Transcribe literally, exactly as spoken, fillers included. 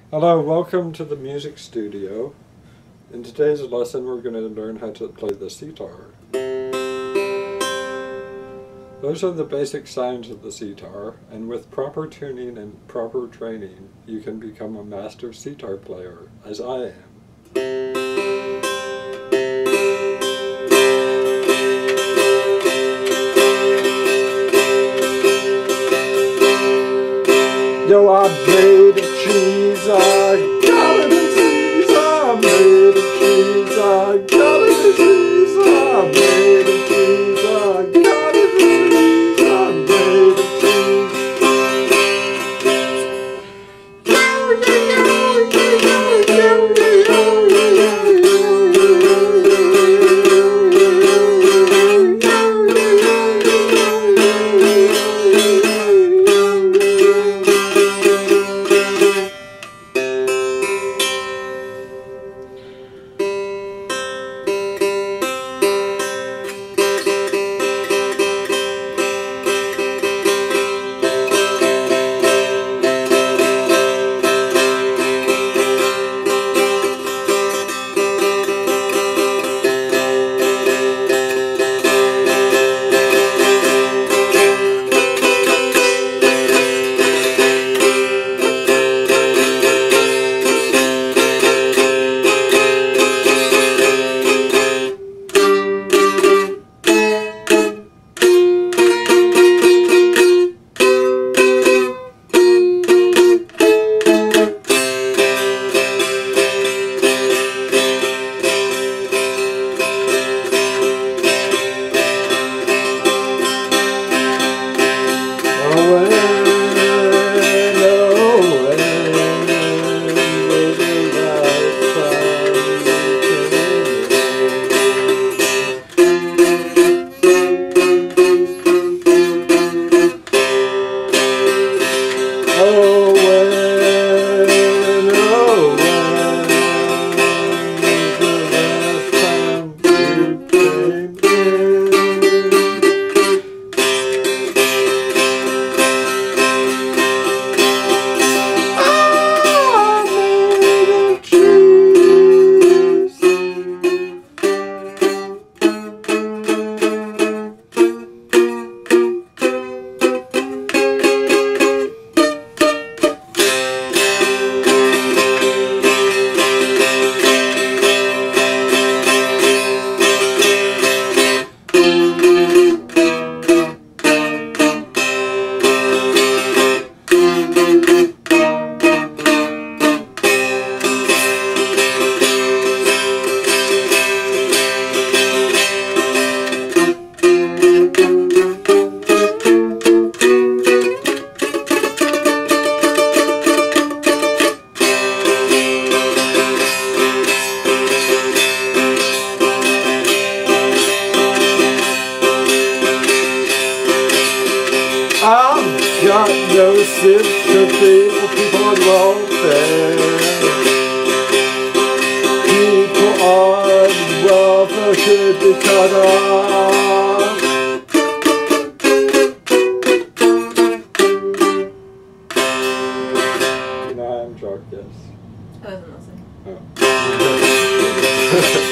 Hello, welcome to the music studio. In today's lesson we're going to learn how to play the setar. Those are the basic sounds of the setar, and with proper tuning and proper training you can become a master setar player, as I am. Yo, I made of cheese, I got it in cheese, I made of cheese, I got it in cheese, I made of cheese, I got it in cheese, I made of cheese. Yo, yo, yo, yo, yo, yo, I've got no sympathy for people on welfare. People on welfare should be cut off. No, I'm drunk, yes. I wasn't listening. Oh.